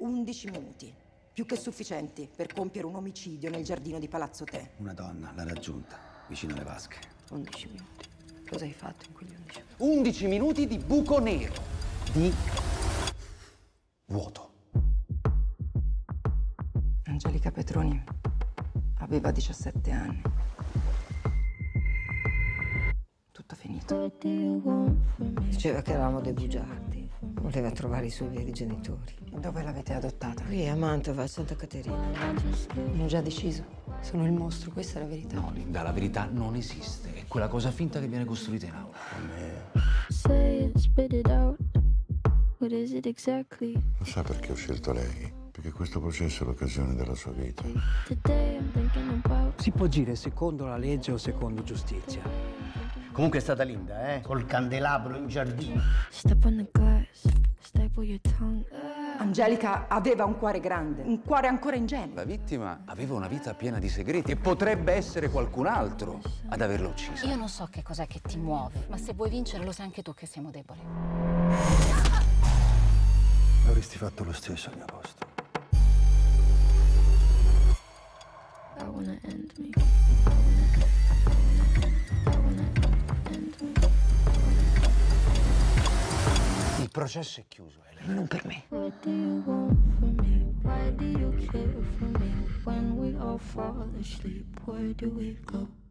11 minuti. Più che sufficienti per compiere un omicidio nel giardino di Palazzo Te. Una donna l'ha raggiunta, vicino alle vasche. 11 minuti. Cosa hai fatto in quegli 11 minuti? 11 minuti di buco nero. Di vuoto. Angelica Petroni aveva 17 anni. Tutto finito. Diceva che eravamo dei bugiardi. Voleva trovare i suoi veri genitori. Dove l'avete adottata? Qui a Mantova, a Santa Caterina. Hanno già deciso. Sono il mostro, questa è la verità. No, Linda, la verità non esiste. È quella cosa finta che viene costruita in aula. Lo sa perché ho scelto lei? Perché questo processo è l'occasione della sua vita. Si può agire secondo la legge o secondo giustizia. Comunque è stata Linda, col candelabro in giardino. Angelica aveva un cuore grande, un cuore ancora ingenuo. La vittima aveva una vita piena di segreti e potrebbe essere qualcun altro ad averla uccisa. Io non so che cos'è che ti muove, ma se vuoi vincere lo sai anche tu che siamo deboli. Avresti fatto lo stesso al mio posto. Il processo è chiuso, Elena. Non per me. What do you want from me? Why do you care for me? When we all fall asleep, where do we go?